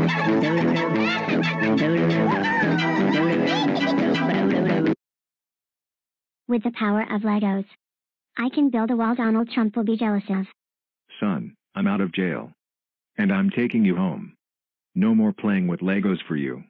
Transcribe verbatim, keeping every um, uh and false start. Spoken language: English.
With the power of Legos, I can build a wall Donald Trump will be jealous of. Son, I'm out of jail. And I'm taking you home. No more playing with Legos for you.